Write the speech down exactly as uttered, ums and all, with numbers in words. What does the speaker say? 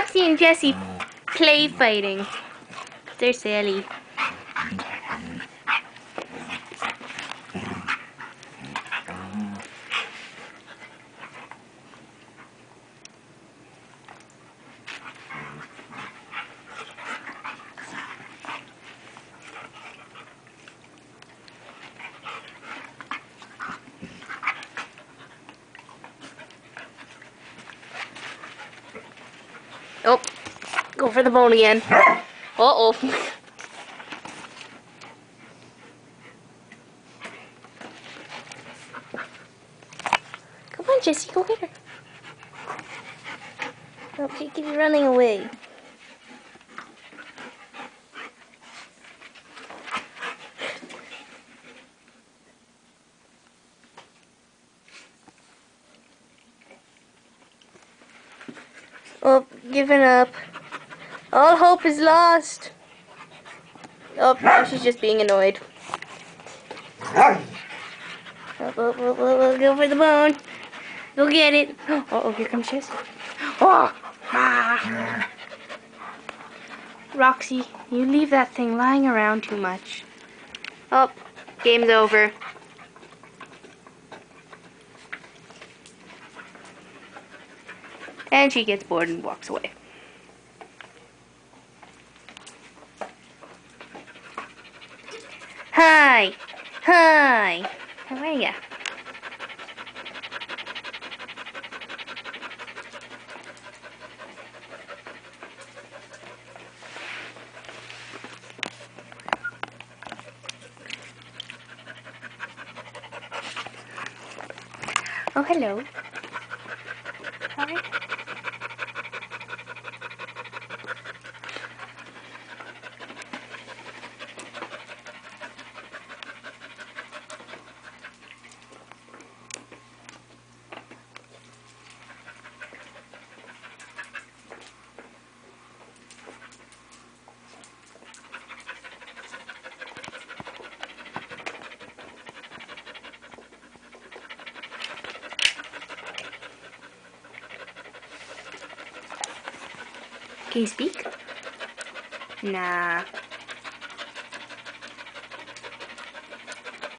Roxy and Jesse play fighting. They're silly. Oh, go for the bone again. Uh-oh. Come on, Jesse, go get her. Okay, keep you running away. Oh, giving up. All hope is lost. Oh, now she's just being annoyed. Oh, oh, oh, oh, oh, go for the bone. Go get it. Oh, oh, here comes Jesse. Oh, ah. Roxy, you leave that thing lying around too much. Oh, game's over. And she gets bored and walks away. Hi! Hi! How are ya? Oh, hello. Hi. Can you speak? Nah.